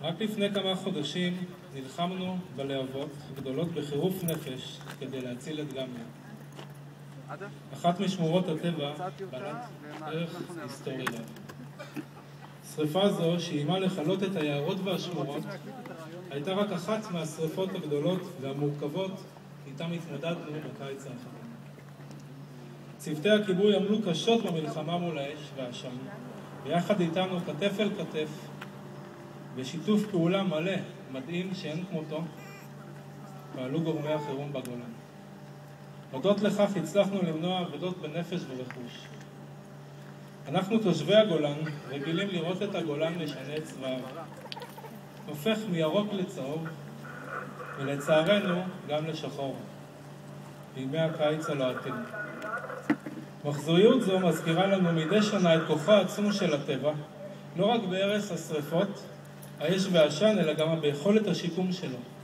רק לפני כמה חודשים נלחמנו בלהבות גדולות בחירוף נפש כדי להציל את גמלא. אחת משמורות הטבע בעלת ערך היסטורי רב. שריפה זו, שאיימה לכלות את היערות והשמורות, הייתה רק אחת מהשריפות הגדולות והמורכבות איתן התמודדנו בקיץ האחרון. צוותי הכיבוי עמלו קשות במלחמה מול האש והעשן, ויחד איתנו כתף אל כתף, בשיתוף פעולה מלא, מדהים שאין כמותו, פעלו גורמי החירום בגולן. הודות לכך הצלחנו למנוע אבדות בנפש ורכוש. אנחנו תושבי הגולן רגילים לראות את הגולן משנה צבעיו, הופך מירוק לצהוב, ולצערנו גם לשחור, בימי הקיץ הלוהטים. מחזוריות זו מזכירה לנו מדי שנה את כוחו העצום של הטבע, לא רק בערך השריפות, האש והעשן, אלא גם ביכולת השיקום שלו.